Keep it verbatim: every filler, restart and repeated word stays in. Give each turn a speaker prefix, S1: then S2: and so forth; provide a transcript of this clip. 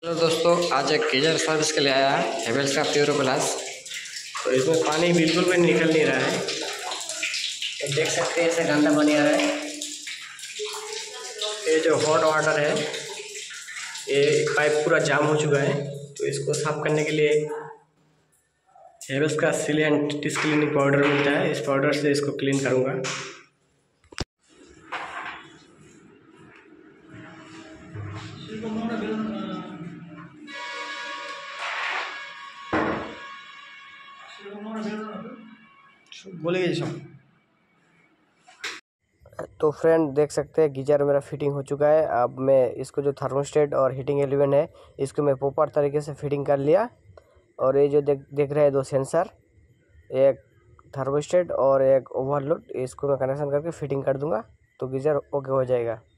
S1: Hello दोस्तों, आज एक गीजर सर्विस के लिए आया है हेवेल्स का प्योरो प्लस। तो इसमें पानी बिल्कुल भी निकल नहीं रहा है। तो देख सकते हैं ऐसे गंदा पानी आ रहा है। ये जो हॉट वाटर है, ये पाइप पूरा जाम हो चुका है। तो इसको साफ करने के लिए हेवेल्स का सिलेंट टिस क्लीनिंग पाउडर मिलता है। इस पाउडर से इसको क्लीन करूँगा। बोलिए सब। तो फ्रेंड देख सकते हैं गीजर मेरा फिटिंग हो चुका है। अब मैं इसको जो थर्मोस्टेट और हीटिंग एलिमेंट है, इसको मैं प्रॉपर तरीके से फिटिंग कर लिया। और ये जो देख देख रहे हैं दो सेंसर, एक थर्मोस्टेट और एक ओवरलोड, इसको मैं कनेक्शन करके फिटिंग कर दूंगा तो गीजर ओके हो जाएगा।